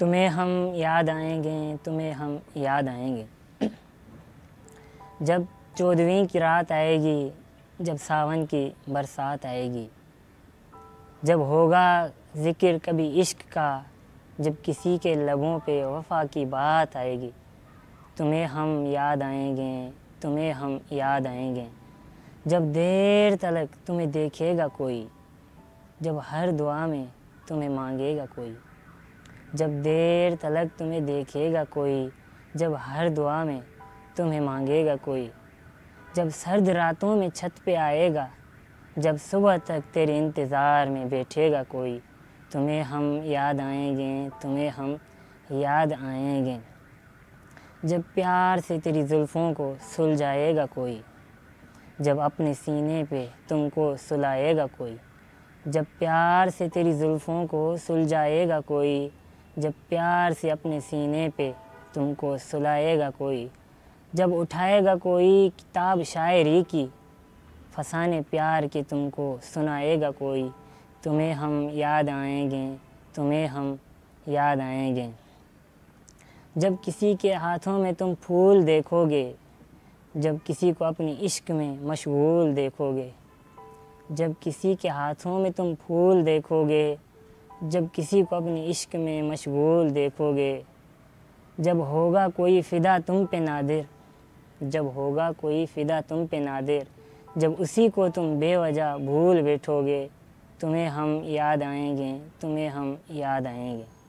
तुम्हें हम याद आएंगे, तुम्हें हम याद आएंगे। जब 14वीं की रात आएगी, जब सावन की बरसात आएगी, जब होगा ज़िक्र कभी इश्क का, जब किसी के लबों पे वफ़ा की बात आएगी, तुम्हें हम याद आएंगे, तुम्हें हम याद आएंगे। जब देर तलक तुम्हें देखेगा कोई, जब हर दुआ में तुम्हें मांगेगा कोई, जब देर तलक तुम्हें देखेगा कोई, जब हर दुआ में तुम्हें मांगेगा कोई, जब सर्द रातों में छत पे आएगा, जब सुबह तक तेरे इंतज़ार में बैठेगा कोई, तुम्हें हम याद आएंगे, तुम्हें हम याद आएंगे। जब प्यार से तेरी जुल्फ़ों को सुलझाएगा कोई, जब अपने सीने पे तुमको सुलाएगा कोई, जब प्यार से तेरी जुल्फ़ों को सुलझाएगा कोई, जब प्यार से अपने सीने पे तुमको सुलाएगा कोई, जब उठाएगा कोई किताब शायरी की, फसाने प्यार के तुमको सुनाएगा कोई, तुम्हें हम याद आएंगे, तुम्हें हम याद आएंगे। जब किसी के हाथों में तुम फूल देखोगे, जब किसी को अपने इश्क में मशगूल देखोगे, जब किसी के हाथों में तुम फूल देखोगे, जब किसी को अपने इश्क में मशगूल देखोगे, जब होगा कोई फ़िदा तुम पे नादिर, जब होगा कोई फ़िदा तुम पे नादिर, जब उसी को तुम बेवजह भूल बैठोगे, तुम्हें हम याद आएंगे, तुम्हें हम याद आएंगे।